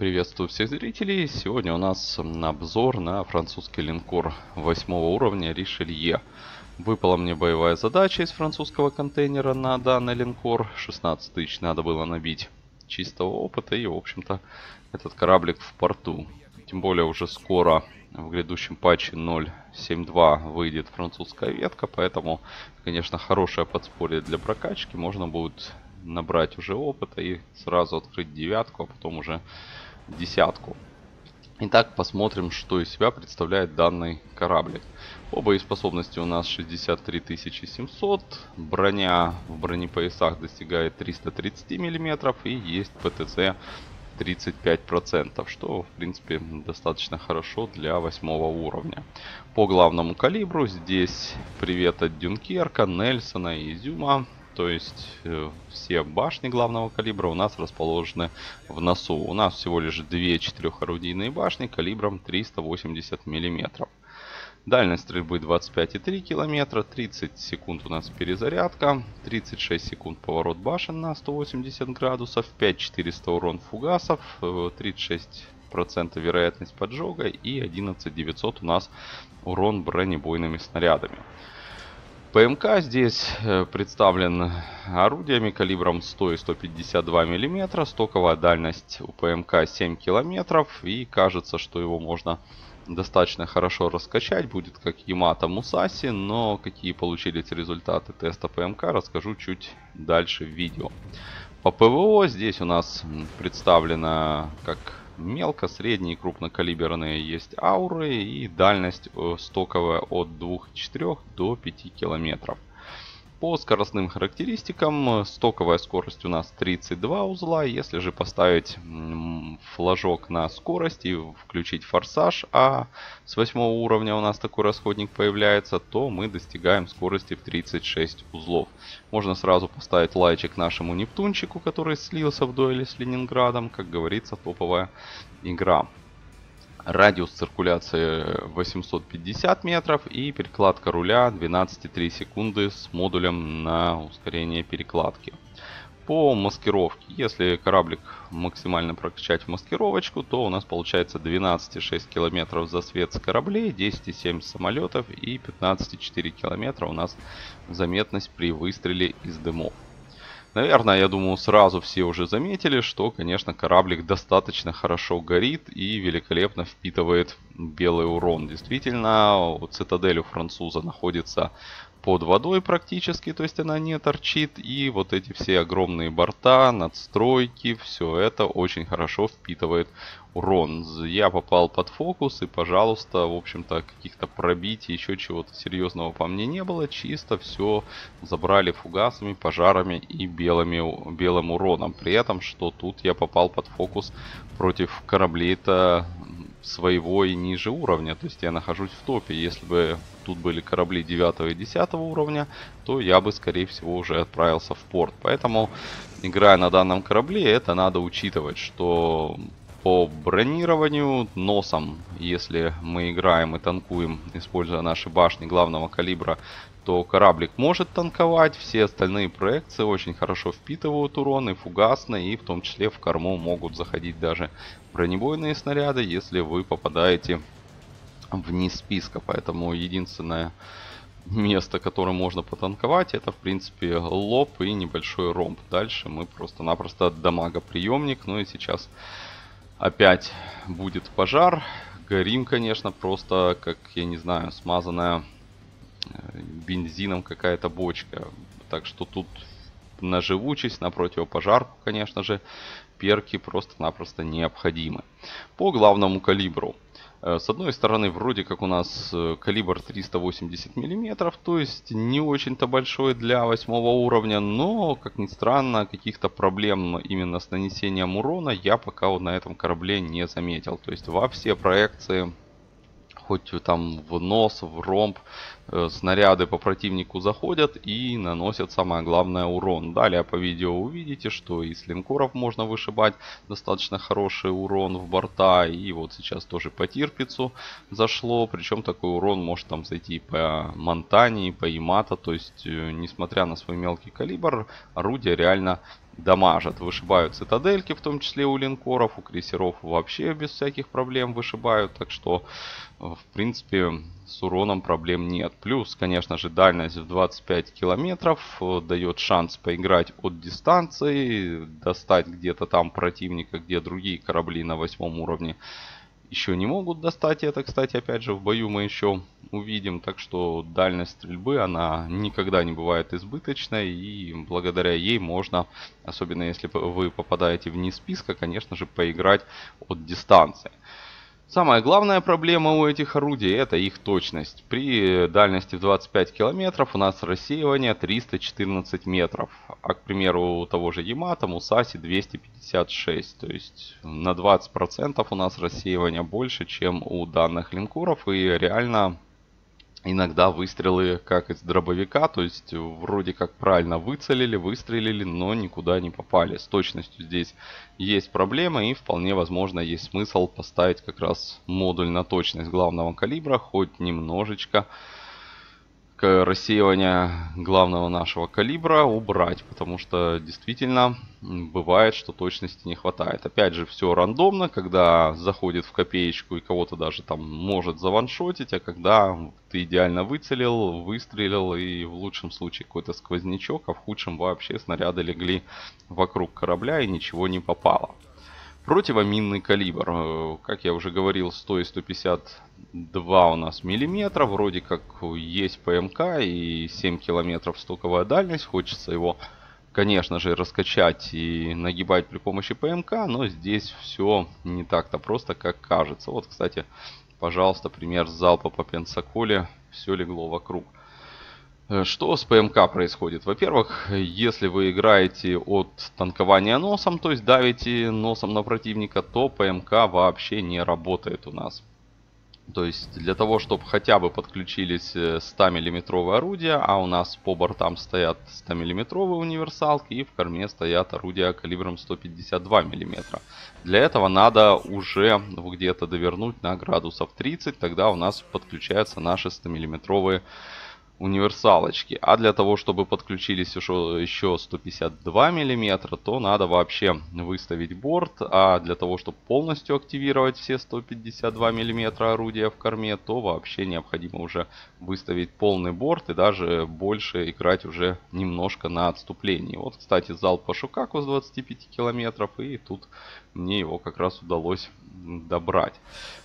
Приветствую всех зрителей. Сегодня у нас обзор на французский линкор 8 уровня Ришелье. Выпала мне боевая задача из французского контейнера на данный линкор. 16 тысяч надо было набить чистого опыта, и в общем-то этот кораблик в порту. Тем более уже скоро в грядущем патче 0.7.2 выйдет французская ветка, поэтому, конечно, хорошее подспорье для прокачки. Можно будет набрать уже опыта и сразу открыть девятку, а потом уже десятку. Итак, посмотрим, что из себя представляет данный кораблик. По боеспособности у нас 63 700, броня в бронепоясах достигает 330 мм и есть ПТЦ 35%, что в принципе достаточно хорошо для 8 уровня. По главному калибру здесь привет от Дюнкерка, Нельсона и Изюма. То есть все башни главного калибра у нас расположены в носу. У нас всего лишь 2 4-орудийные башни калибром 380 мм. Дальность стрельбы 25,3 км, 30 секунд у нас перезарядка, 36 секунд поворот башен на 180 градусов, 5400 урон фугасов, 36% вероятность поджога и 11900 у нас урон бронебойными снарядами. ПМК здесь представлен орудиями калибром 100 и 152 мм. Стоковая дальность у ПМК 7 км. И кажется, что его можно достаточно хорошо раскачать. Будет как Ямато Мусаси. Но какие получились результаты теста ПМК, расскажу чуть дальше в видео. По ПВО здесь у нас представлено как мелко, средние и крупнокалиберные есть ауры, и дальность стоковая от 2,4 до 5 километров. По скоростным характеристикам стоковая скорость у нас 32 узла. Если же поставить флажок на скорость и включить форсаж, а с 8 уровня у нас такой расходник появляется, то мы достигаем скорости в 36 узлов. Можно сразу поставить лайчик нашему Нептунчику, который слился в дуэли с Ленинградом. Как говорится, топовая игра. Радиус циркуляции 850 метров и перекладка руля 12,3 секунды с модулем на ускорение перекладки. По маскировке, если кораблик максимально прокачать в маскировочку, то у нас получается 12,6 км засвет с кораблей, 10,7 самолетов и 15,4 км у нас заметность при выстреле из дымов. Наверное, я думаю, сразу все уже заметили, что, конечно, кораблик достаточно хорошо горит и великолепно впитывает белый урон. Действительно, цитадель у француза находится под водой практически, то есть она не торчит. И вот эти все огромные борта, надстройки, все это очень хорошо впитывает урон. Я попал под фокус и, пожалуйста, в общем-то, каких-то пробитий, еще чего-то серьезного по мне не было. Чисто все забрали фугасами, пожарами и белым уроном. При этом, что тут я попал под фокус против кораблей-то своего и ниже уровня. То есть я нахожусь в топе. Если бы тут были корабли 9 и 10 уровня, то я бы, скорее всего, уже отправился в порт. Поэтому, играя на данном корабле, это надо учитывать, что по бронированию носом, если мы играем и танкуем, используя наши башни главного калибра, то кораблик может танковать. Все остальные проекции очень хорошо впитывают урон, и фугасные, и в том числе в корму могут заходить даже бронебойные снаряды, если вы попадаете вниз списка. Поэтому единственное место, которое можно потанковать, это в принципе лоб и небольшой ромб. Дальше мы просто-напросто дамагоприемник. Ну и сейчас опять будет пожар. Горим, конечно, просто, как, я не знаю, смазанная бензином какая-то бочка. Так что тут на живучесть, на противопожарку, конечно же, перки просто-напросто необходимы. По главному калибру. С одной стороны, вроде как у нас калибр 380 мм, то есть не очень-то большой для 8 уровня, но, как ни странно, каких-то проблем именно с нанесением урона я пока вот на этом корабле не заметил. То есть во все проекции, хоть там в нос, в ромб, снаряды по противнику заходят и наносят, самое главное, урон. Далее по видео увидите, что и с линкоров можно вышибать достаточно хороший урон в борта. И вот сейчас тоже по Тирпицу зашло. Причем такой урон может там зайти по Монтане, по Ямато. То есть, несмотря на свой мелкий калибр, орудие реально дамажат, вышибают цитадельки, в том числе у линкоров, у крейсеров вообще без всяких проблем вышибают, так что в принципе с уроном проблем нет. Плюс, конечно же, дальность в 25 километров дает шанс поиграть от дистанции, достать где-то там противника, где другие корабли на 8 уровне еще не могут достать это. Кстати, опять же, в бою мы еще увидим. Так что дальность стрельбы, она никогда не бывает избыточной. И благодаря ей можно, особенно если вы попадаете вне списка, конечно же, поиграть от дистанции. Самая главная проблема у этих орудий — это их точность. При дальности в 25 километров у нас рассеивание 314 метров. А, к примеру, у того же Ямато, Мусаси 256. То есть на 20% у нас рассеивание больше, чем у данных линкоров. И реально иногда выстрелы как из дробовика, то есть вроде как правильно выцелили, выстрелили, но никуда не попали. С точностью здесь есть проблема, и вполне возможно есть смысл поставить как раз модуль на точность главного калибра, хоть немножечко рассеивания главного нашего калибра убрать, потому что действительно бывает, что точности не хватает. Опять же, все рандомно, когда заходит в копеечку и кого-то даже там может заваншотить, а когда ты идеально выцелил, выстрелил и в лучшем случае какой-то сквознячок, а в худшем вообще снаряды легли вокруг корабля и ничего не попало. Противоминный калибр, как я уже говорил, 100 и 152 у нас миллиметра, вроде как есть ПМК и 7 километров стоковая дальность, хочется его, конечно же, раскачать и нагибать при помощи ПМК, но здесь все не так-то просто, как кажется. Вот, кстати, пожалуйста, пример залпа по Пенсаколе, все легло вокруг. Что с ПМК происходит? Во-первых, если вы играете от танкования носом, то есть давите носом на противника, то ПМК вообще не работает у нас. То есть для того, чтобы хотя бы подключились 100-мм орудия, а у нас по бортам стоят 100-мм универсалки и в корме стоят орудия калибром 152 мм. Для этого надо уже где-то довернуть на градусов 30, тогда у нас подключаются наши 100-мм универсалочки. А для того, чтобы подключились еще 152 мм, то надо вообще выставить борт. А для того, чтобы полностью активировать все 152 мм орудия в корме, то вообще необходимо уже выставить полный борт и даже больше играть уже немножко на отступлении. Вот, кстати, залп по Шукаку с 25 километров, и тут мне его как раз удалось добрать.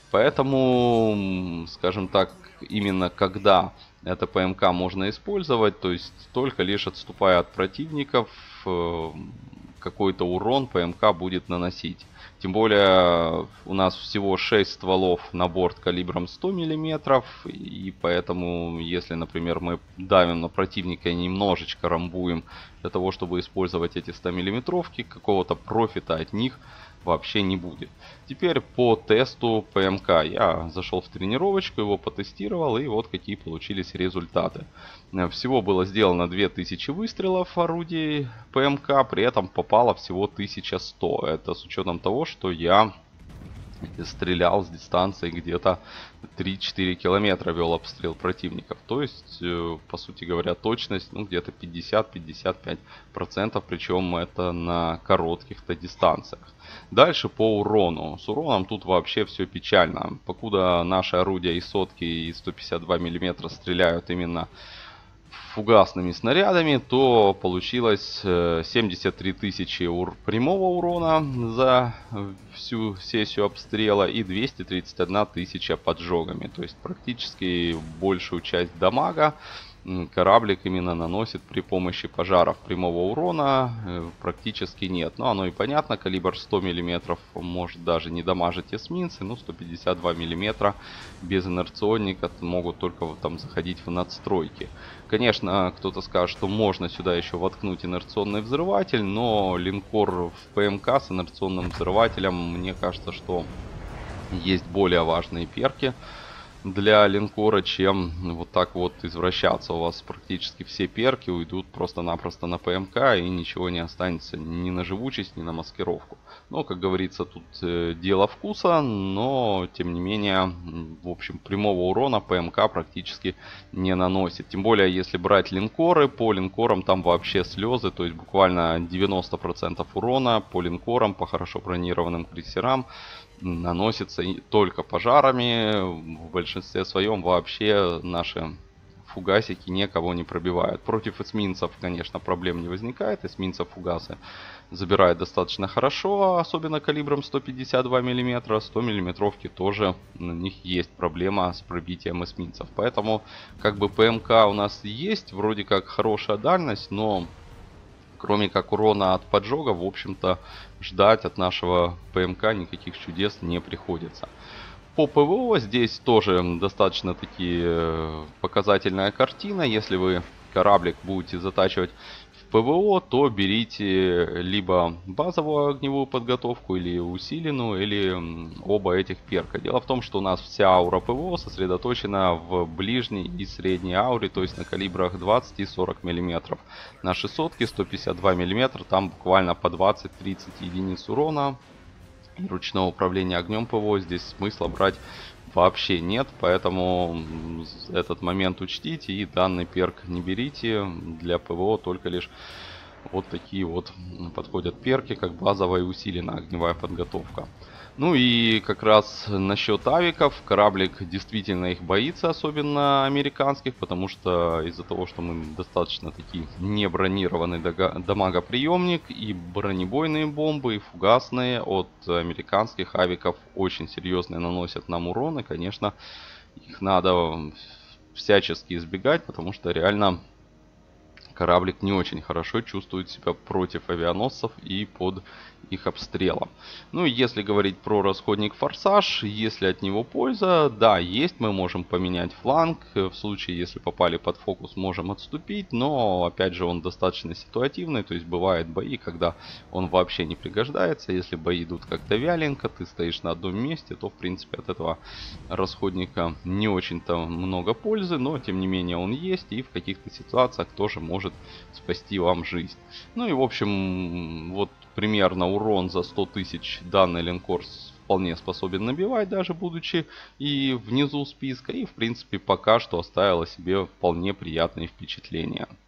Поэтому, скажем так, именно когда это ПМК можно использовать, то есть только лишь отступая от противников, какой-то урон ПМК будет наносить. Тем более у нас всего 6 стволов на борт калибром 100 мм, и поэтому если, например, мы давим на противника и немножечко рамбуем для того, чтобы использовать эти 100 миллиметровки, какого-то профита от них вообще не будет. Теперь по тесту ПМК. Я зашел в тренировочку, его потестировал, и вот какие получились результаты. Всего было сделано 2000 выстрелов орудий ПМК, при этом попало всего 1100. Это с учетом того, что я стрелял с дистанции где-то 3-4 километра, вел обстрел противников. То есть, по сути говоря, точность где-то 50-55%, причем это на коротких-то дистанциях. Дальше по урону. С уроном тут вообще все печально. Покуда наши орудия и сотки и 152 мм стреляют именно фугасными снарядами, то получилось 73 тысячи прямого урона за всю сессию обстрела и 231 тысяча поджогами. То есть практически большую часть дамага кораблик именно наносит при помощи пожаров. Прямого урона практически нет. Но оно и понятно, калибр 100 мм может даже не дамажить эсминцы, но 152 мм без инерционника могут только там заходить в надстройки. Конечно, кто-то скажет, что можно сюда еще воткнуть инерционный взрыватель, но линкор в ПМК с инерционным взрывателем, мне кажется, что есть более важные перки. для линкора, чем вот так вот извращаться. У вас практически все перки уйдут просто-напросто на ПМК, и ничего не останется ни на живучесть, ни на маскировку. Но, как говорится, тут дело вкуса, но, тем не менее, в общем, прямого урона ПМК практически не наносит. Тем более, если брать линкоры, по линкорам там вообще слезы, то есть буквально 90% урона по линкорам, по хорошо бронированным крейсерам наносится только пожарами. В большинстве своем вообще наши фугасики никого не пробивают. Против эсминцев, конечно, проблем не возникает. Эсминцев фугасы забирают достаточно хорошо, особенно калибром 152 мм. 100 миллиметровки тоже на них есть проблема с пробитием эсминцев. Поэтому как бы ПМК у нас есть, вроде как хорошая дальность, но кроме как урона от поджога, в общем-то, ждать от нашего ПМК никаких чудес не приходится. По ПВО здесь тоже достаточно таки показательная картина. Если вы кораблик будете затачивать в ПВО, то берите либо базовую огневую подготовку, или усиленную, или оба этих перка. Дело в том, что у нас вся аура ПВО сосредоточена в ближней и средней ауре, то есть на калибрах 20 и 40 мм. На 600 152 мм там буквально по 20-30 единиц урона. Ручного управления огнем ПВО здесь смысла брать вообще нет, поэтому этот момент учтите и данный перк не берите. Для ПВО только лишь вот такие вот подходят перки, как базовая и усиленная огневая подготовка. Ну и как раз насчет авиков. Кораблик действительно их боится, особенно американских, потому что из-за того, что мы достаточно такие не бронированный дамагоприемник, и бронебойные бомбы, и фугасные от американских авиков очень серьезные наносят нам урон. И, конечно, их надо всячески избегать, потому что реально кораблик не очень хорошо чувствует себя против авианосцев и под их обстрелом. Ну и если говорить про расходник форсаж, если от него польза, да, есть, мы можем поменять фланг, в случае, если попали под фокус, можем отступить, но опять же он достаточно ситуативный, то есть бывают бои, когда он вообще не пригождается. Если бои идут как-то вяленько, ты стоишь на одном месте, то в принципе от этого расходника не очень-то много пользы, но тем не менее он есть и в каких-то ситуациях тоже может спасти вам жизнь. Ну и в общем, вот примерно урон за 100 тысяч данный линкор вполне способен набивать, даже будучи и внизу списка. И в принципе пока что оставила себе вполне приятные впечатления.